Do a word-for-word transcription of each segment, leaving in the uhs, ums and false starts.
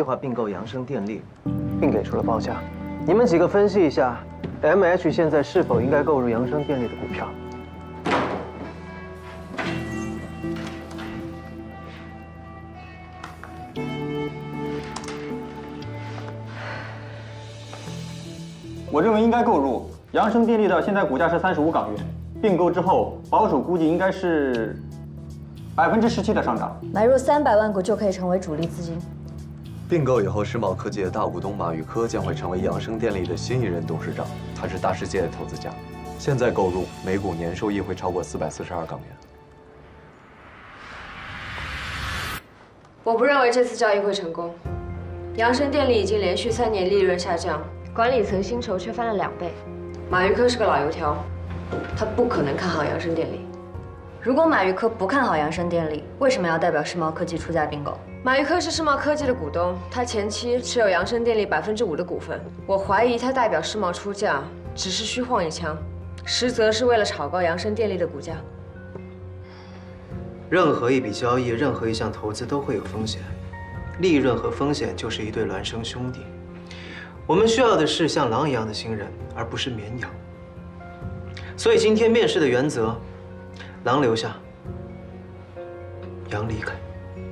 计划并购扬升电力，并给出了报价。你们几个分析一下 ，M H 现在是否应该购入扬升电力的股票？ 我认为应该购入。扬升电力的现在股价是三十五港元，并购之后保守估计应该是百分之十七的上涨。 买入三百万股就可以成为主力资金。 并购以后，世茂科技的大股东马宇科将会成为扬升电力的新一任董事长，他是大世界的投资家。现在购入，每股年收益会超过四百四十二港元。 我不认为这次交易会成功。扬升电力已经连续三年利润下降，管理层薪酬却翻了两倍。马玉科是个老油条，他不可能看好扬升电力。 如果马玉科不看好扬升电力，为什么要代表世茂科技出价并购？ 马玉科是世茂科技的股东，他前期持有扬升电力百分之五的股份。我怀疑他代表世茂出价只是虚晃一枪，实则是为了炒高扬升电力的股价。 任何一笔交易，任何一项投资都会有风险，利润和风险就是一对孪生兄弟。我们需要的是像狼一样的新人，而不是绵羊。所以今天面试的原则，狼留下，羊离开。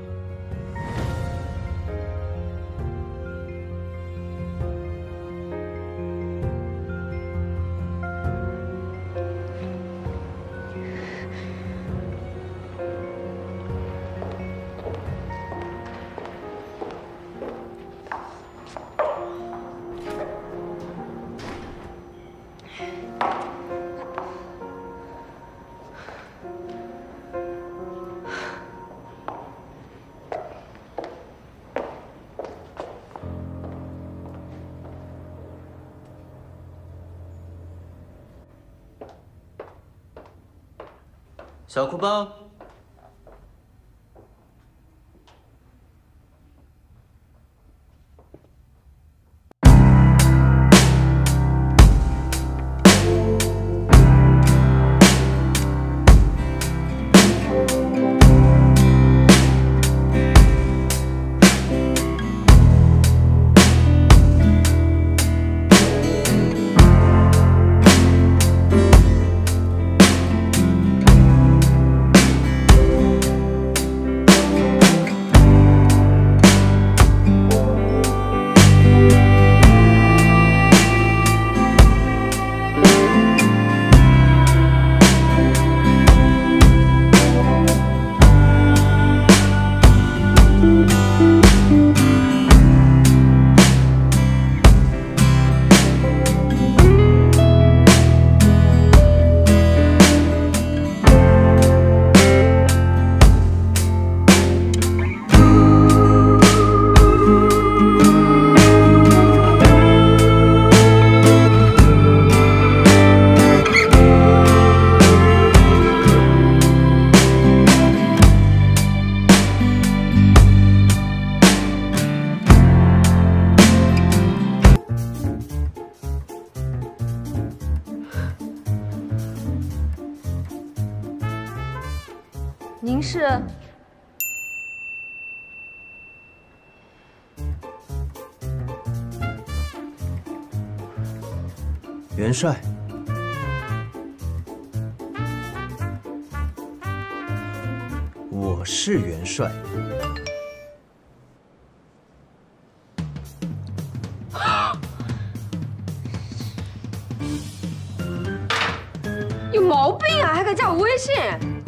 小裤包， 您是？ 元帅。我是元帅。 有毛病啊，还敢加我微信？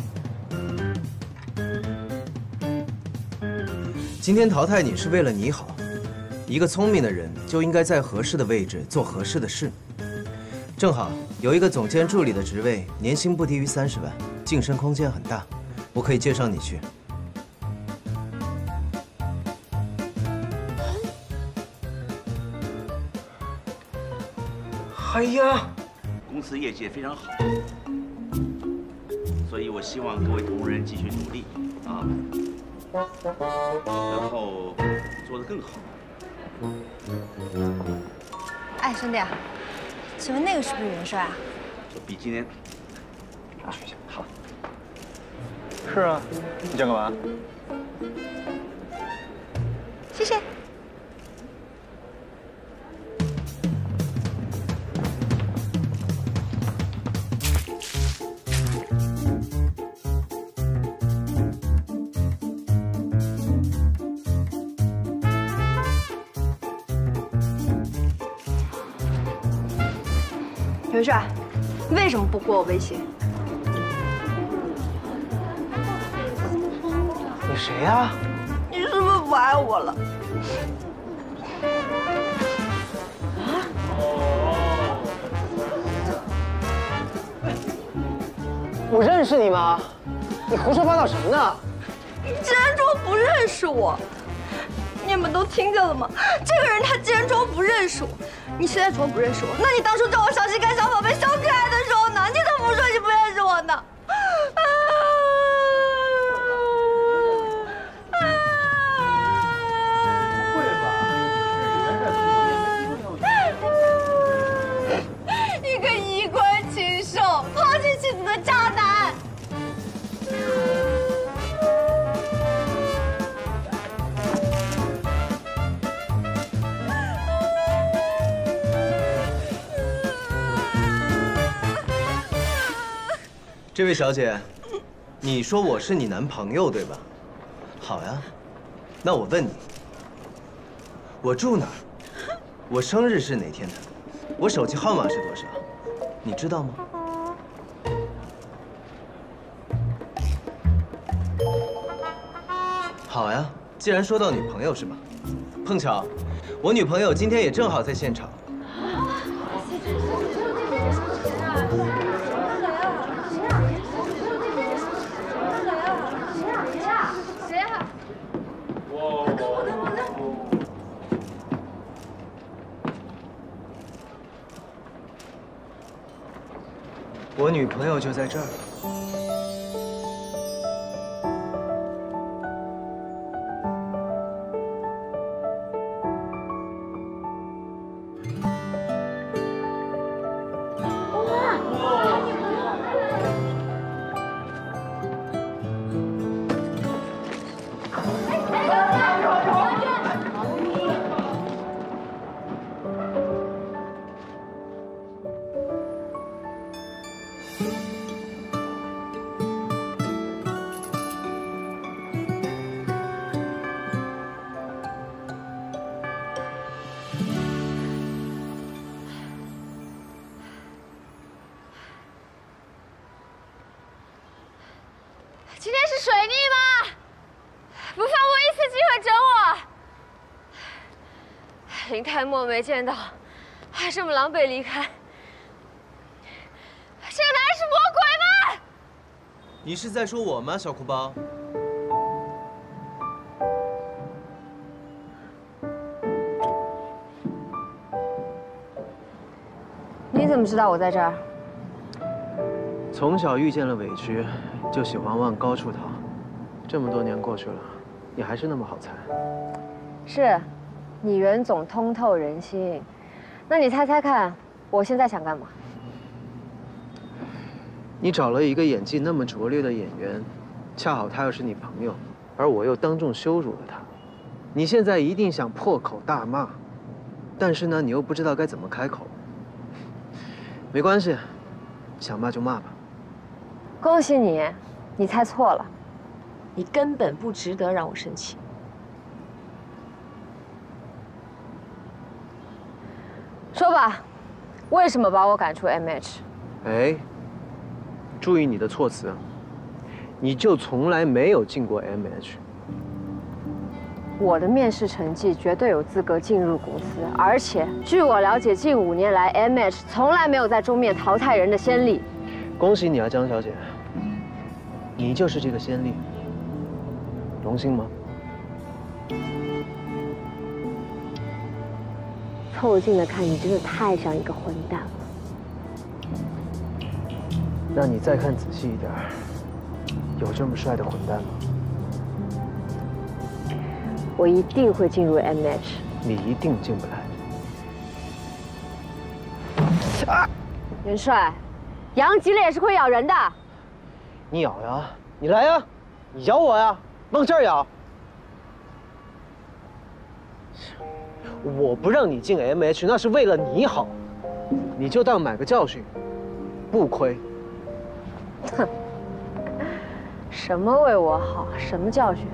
今天淘汰你是为了你好。一个聪明的人就应该在合适的位置做合适的事。正好有一个总监助理的职位，年薪不低于三十万，晋升空间很大，我可以介绍你去。 哎呀，公司业绩也非常好，所以我希望各位同仁继续努力啊，然后做得更好。 哎，兄弟，请问那个是不是元帅啊？ 这笔今天拿去一下。好。 是啊，你想干嘛？ 谢谢。 元帅，为什么不回我微信？ 你谁呀？ 你是不是不爱我了？啊？ 我认识你吗？你胡说八道什么呢？ 你竟然装不认识我！你们都听见了吗？这个人他竟然装不认识我！你现在装不认识我，那你当初叫我小心肝、小宝贝、小可爱的时候呢？你怎么不说你不认识我呢？啊！ 不会吧？ 一个衣冠禽兽、抛弃妻子的渣男！ 这位小姐，你说我是你男朋友对吧？好呀，那我问你，我住哪儿？我生日是哪天的？我手机号码是多少？你知道吗？好呀，既然说到女朋友是吧？碰巧，我女朋友今天也正好在现场。我女朋友就在这儿。 今天是水逆吗？不放过一次机会整我！林太墨没见到，还这么狼狈离开，这个男人是魔鬼吗？ 你是在说我吗，小哭包？ 你怎么知道我在这儿？ 从小遇见了委屈，就喜欢往高处逃。这么多年过去了，你还是那么好猜。 是，你袁总通透人心。那你猜猜看，我现在想干嘛？ 你找了一个演技那么拙劣的演员，恰好他又是你朋友，而我又当众羞辱了他。你现在一定想破口大骂，但是呢，你又不知道该怎么开口。没关系，想骂就骂吧。 恭喜你，你猜错了，你根本不值得让我生气。说吧，为什么把我赶出 M H？ 哎，注意你的措辞，你就从来没有进过 M H。 我的面试成绩绝对有资格进入公司，而且据我了解，近五年来 M H 从来没有在终面淘汰人的先例。 恭喜你啊，张小姐，你就是这个先例，荣幸吗？ 凑近了看，你真的太像一个混蛋了。 那你再看仔细一点，有这么帅的混蛋吗？ 我一定会进入 M H。 你一定进不来。啊！ 元帅，羊急了也是会咬人的。 你咬呀，你来呀，你咬我呀，往这儿咬。我不让你进 M H， 那是为了你好，你就当买个教训，不亏。 哼，什么为我好，什么教训啊？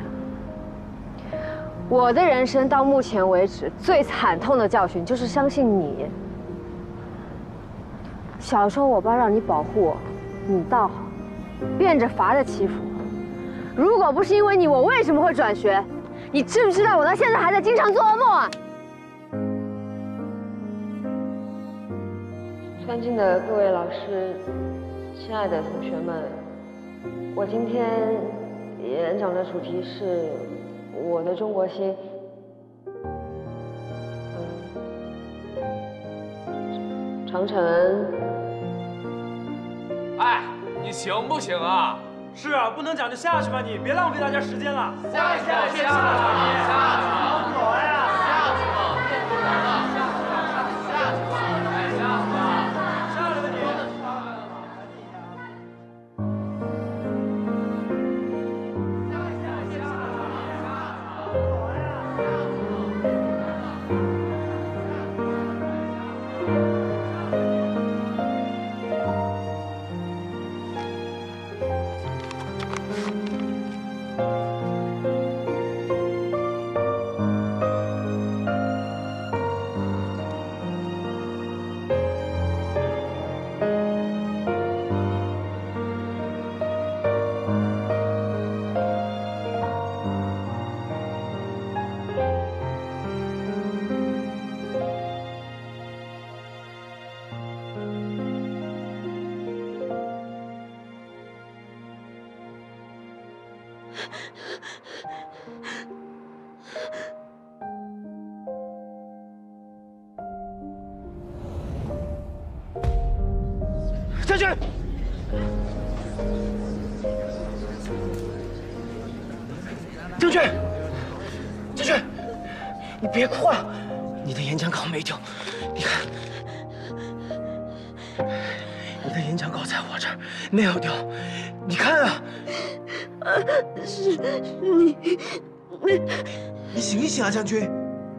我的人生到目前为止最惨痛的教训就是相信你。 小时候我爸让你保护我，你倒好，变着法的欺负我。如果不是因为你，我为什么会转学？你知不知道我到现在还在经常做噩梦啊？川静的各位老师，亲爱的同学们，我今天演讲的主题是我的中国心。嗯，长城。 哎，你行不行啊？ 是啊，不能讲就下去吧，你别浪费大家时间了。 下去，下去，下去，下去，走呀！下去吧，别多人了，下去吧，下去吧，哎，下去吧，下来吧你。 将军，将军，将军，你别哭啊！你的演讲稿没丢，你看，你的演讲稿在我这儿没有丢，你看啊！ 是是你， 你醒一醒啊，将军！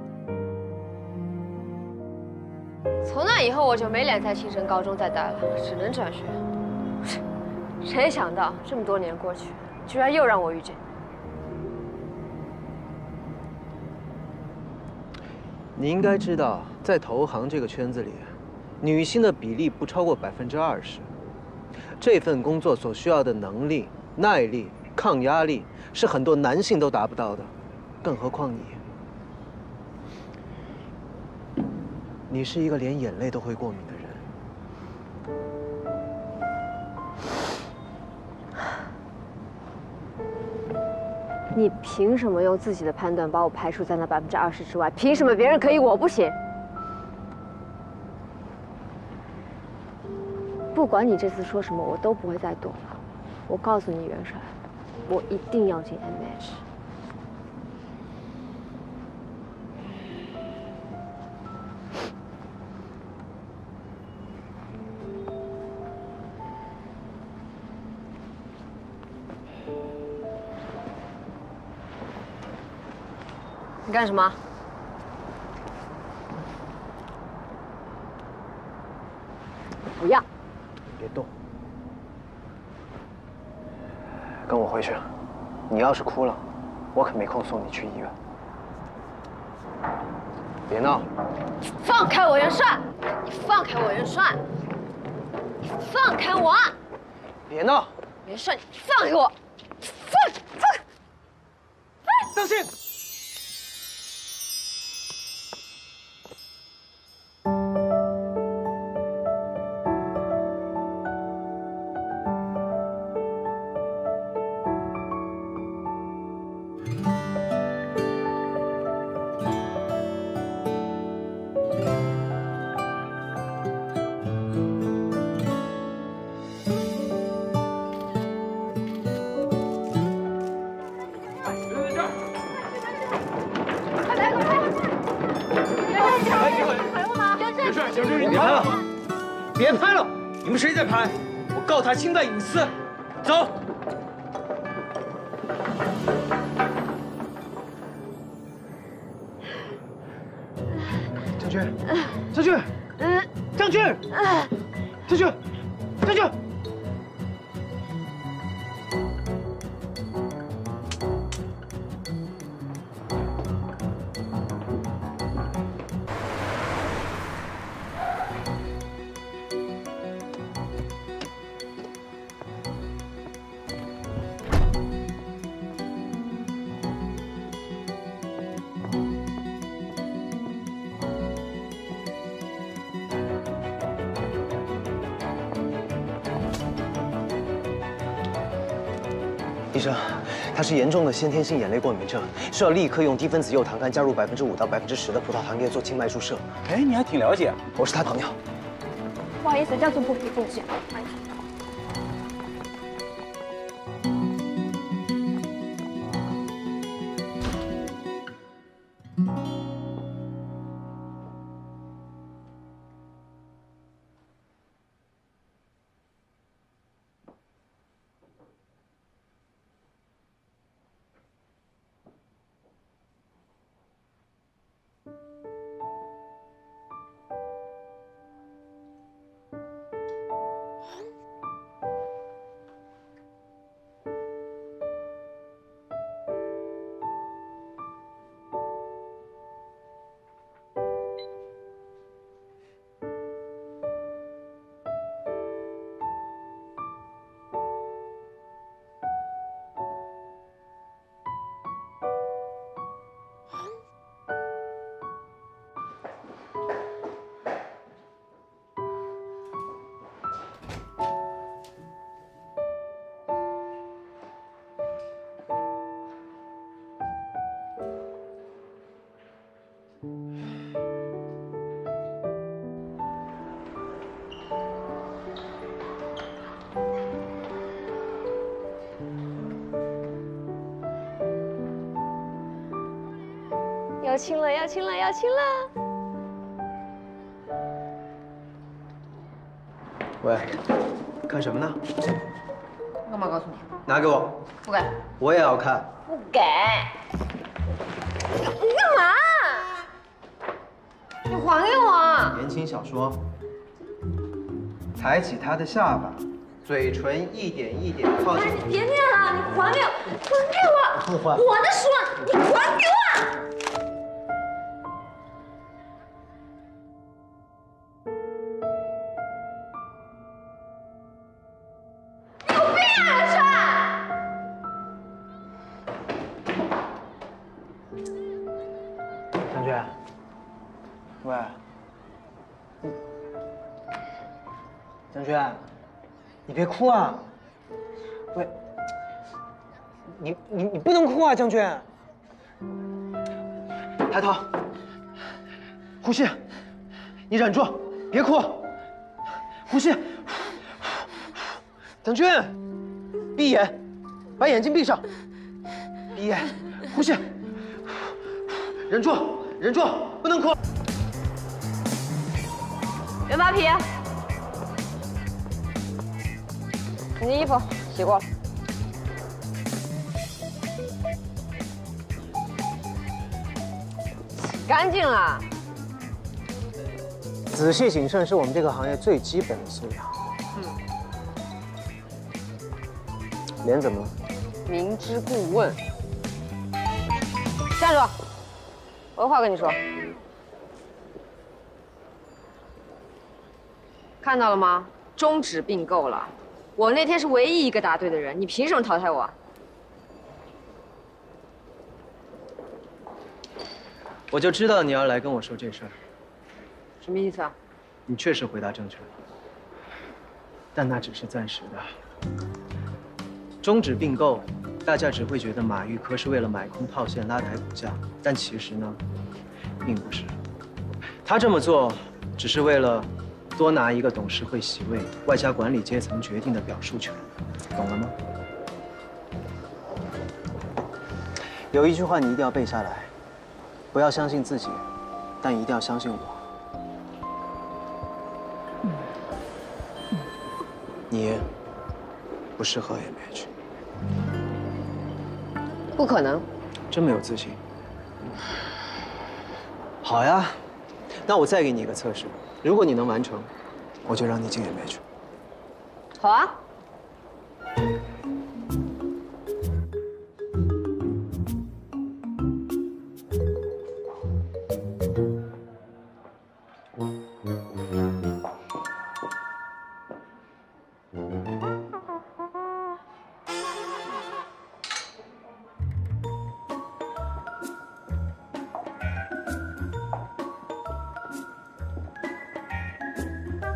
从那以后我就没脸在庆城高中再待了，只能转学。谁想到这么多年过去，居然又让我遇见你。 你应该知道，在投行这个圈子里，女性的比例不超过百分之二十。这份工作所需要的能力、耐力、抗压力，是很多男性都达不到的，更何况你。你是一个连眼泪都会过敏的人。 你凭什么用自己的判断把我排除在那百分之二十之外？凭什么别人可以，我不行？不管你这次说什么，我都不会再躲了。我告诉你，元帅，我一定要进 M H。你干什么？不要！ 别动，跟我回去。你要是哭了，我可没空送你去医院。别闹！ 放开我，元帅！你放开我，元帅！你放开我！ 别闹！ 元帅，你放开我！放放！ 当心！别拍了！你们谁在拍？我告他侵犯隐私！走。将军，将军，将军，将军，将军。 医生，他是严重的先天性眼泪过敏症，需要立刻用低分子柚糖苷加入百分之五到百分之十的葡萄糖液做静脉注射。 哎，你还挺了解。 我是他朋友。 不好意思，家族不可以进去。不好意思。 要亲了，要亲了，要亲了！ 喂，看什么呢？ 干嘛告诉你？ 拿给我。 不给。 我也要看。 不给。你干嘛？你还给我！ 言情小说。抬起他的下巴，嘴唇一点一点靠近。 你别念了，你还给我，还给我！ 不还。 我的书，你还给我！ 张娟，喂，张娟，你别哭啊！喂，你你你不能哭啊，张娟！抬头，呼吸，你忍住，别哭，呼吸。张娟，闭眼，把眼睛闭上，闭眼，呼吸，忍住。 忍住，不能哭。 袁扒皮，你的衣服洗过了，洗干净了。 仔细谨慎是我们这个行业最基本的素养。嗯。脸怎么了？ 明知故问。站住！ 我有话跟你说，看到了吗？终止并购了。我那天是唯一一个答对的人，你凭什么淘汰我？ 我就知道你要来跟我说这事儿。 什么意思啊？ 你确实回答正确了，但那只是暂时的。终止并购。 大家只会觉得马玉科是为了买空套现拉抬股价，但其实呢，并不是。他这么做只是为了多拿一个董事会席位，外加管理阶层决定的表述权，懂了吗？有一句话你一定要背下来：不要相信自己，但一定要相信我。你不适合 M H。 不可能， 这么有自信。好呀，那我再给你一个测试，如果你能完成，我就让你进 M H。 好啊。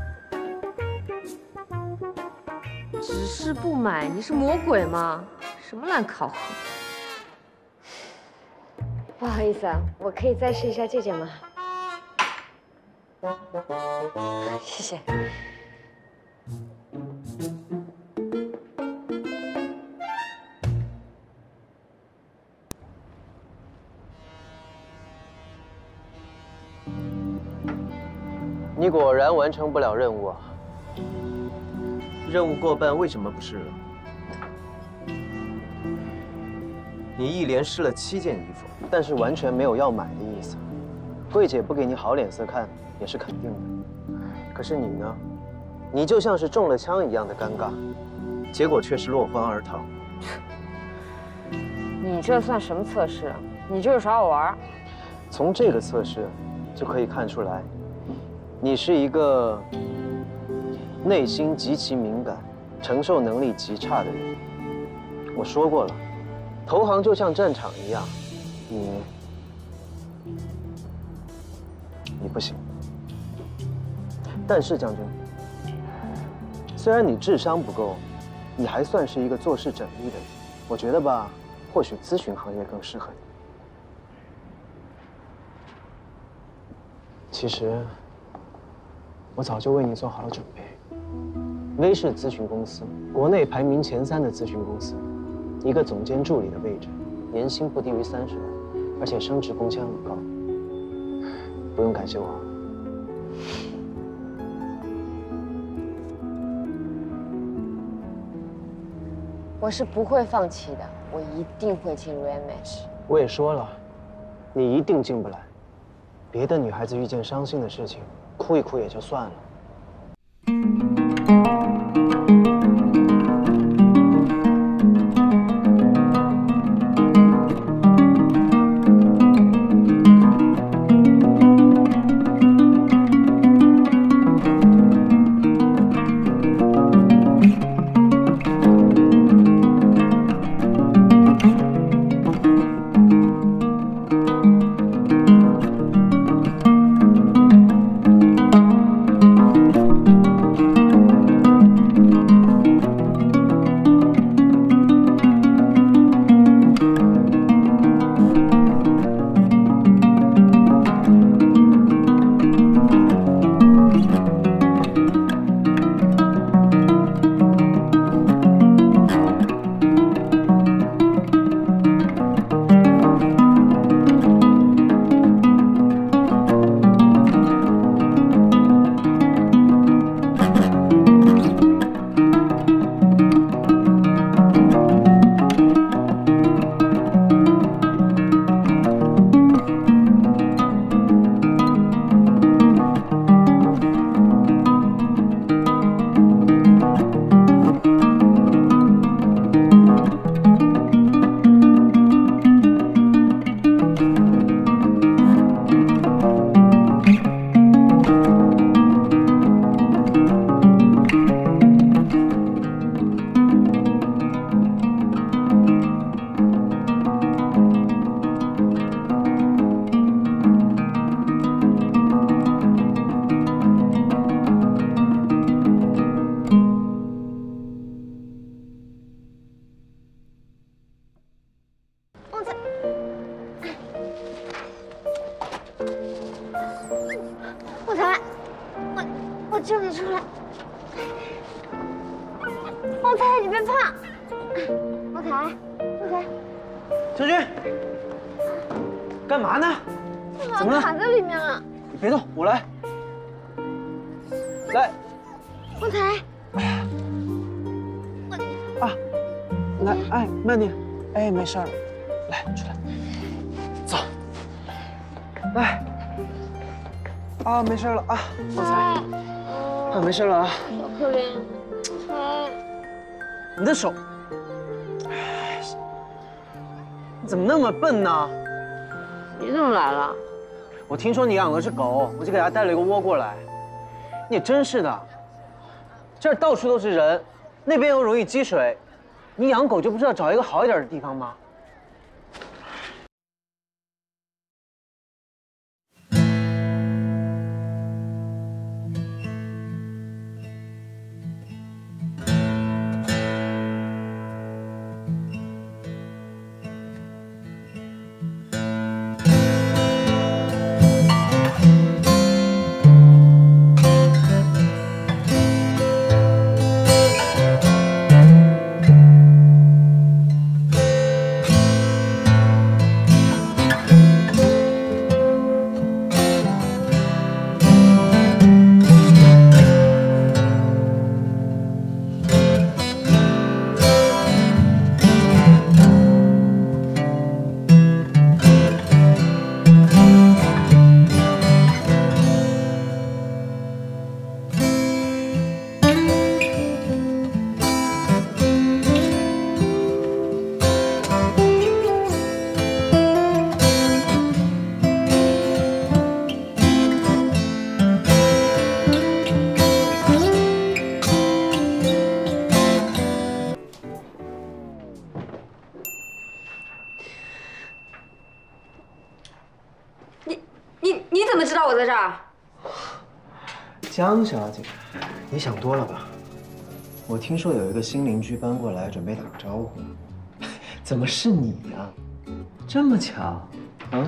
只是不买，你是魔鬼吗？ 什么烂考核？不好意思啊，我可以再试一下这件吗？谢谢。 你果然完成不了任务啊！任务过半，为什么不试了？你一连试了七件衣服，但是完全没有要买的意思。柜姐不给你好脸色看，也是肯定的。可是你呢？你就像是中了枪一样的尴尬，结果却是落荒而逃。 你这算什么测试啊？你就是耍我玩。 从这个测试就可以看出来。 你是一个内心极其敏感、承受能力极差的人。我说过了，投行就像战场一样，你你不行。但是将军，虽然你智商不够，你还算是一个做事缜密的人。我觉得吧，或许咨询行业更适合你。其实。 我早就为你做好了准备。威氏咨询公司，国内排名前三的咨询公司，一个总监助理的位置，年薪不低于三十万，而且升职工签很高。不用感谢我。 我是不会放弃的，我一定会进入 M H。 我也说了，你一定进不来。别的女孩子遇见伤心的事情。 哭一哭也就算了。 救你出来！旺财，你别怕。旺财，旺财， 将军，干嘛呢？怎么了？ 卡在里面了。 你别动，我来。来， 旺财。 哎呀，啊，来，哎，慢点，哎，没事了，来，出来，走，来。 啊，没事了啊，旺财，啊，没事了啊。 小可怜，财， 你的手，哎，你怎么那么笨呢？ 你怎么来了？ 我听说你养了只狗，我就给它带了一个窝过来。你也真是的，这儿到处都是人，那边又容易积水，你养狗就不知道找一个好一点的地方吗？ 你怎么知道我在这儿？ 江小姐，你想多了吧？我听说有一个新邻居搬过来，准备打个招呼。怎么是你呀？这么巧，嗯？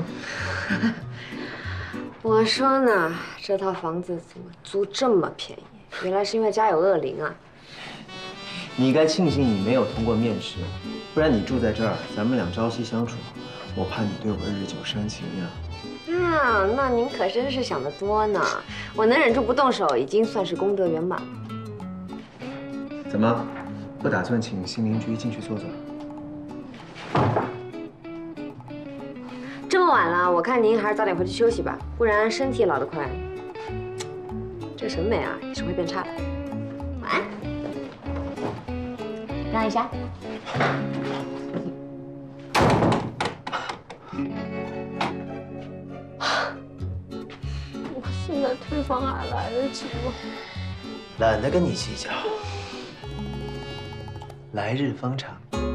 我说呢，这套房子怎么租这么便宜？原来是因为家有恶灵啊！ 你该庆幸你没有通过面试，不然你住在这儿，咱们俩朝夕相处，我怕你对我日久生情呀。 啊，那您可真是想得多呢！我能忍住不动手，已经算是功德圆满。 怎么，不打算请新邻居进去坐坐？ 这么晚了，我看您还是早点回去休息吧，不然身体老得快，这审美啊也是会变差的。晚安。让一下。 我现在退房还来得及吗？ 懒得跟你计较，来日方长。